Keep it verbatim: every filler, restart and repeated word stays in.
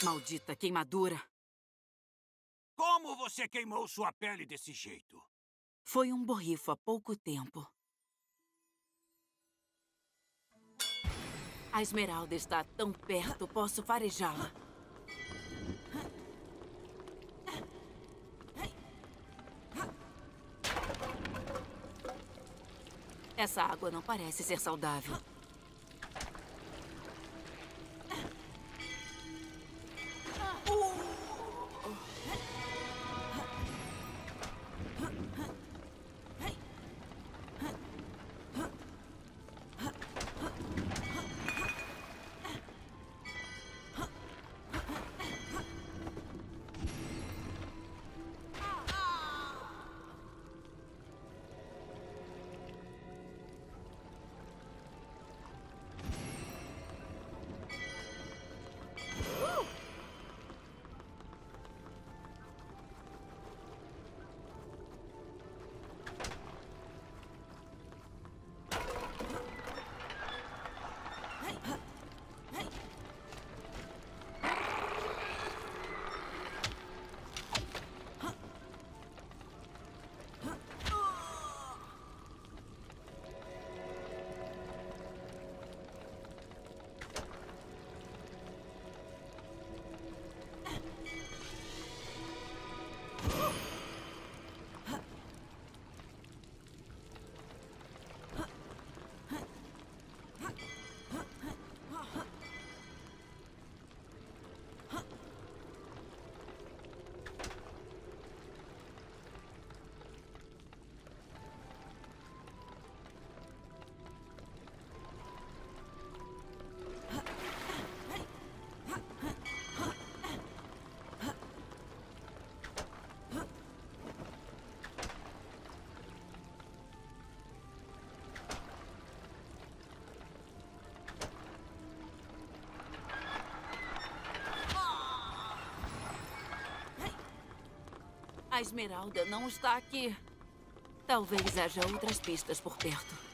Maldita queimadura. Como você queimou sua pele desse jeito? Foi um borrifo há pouco tempo. A esmeralda está tão perto, posso farejá-la. Essa água não parece ser saudável. A esmeralda não está aqui. Talvez haja outras pistas por perto.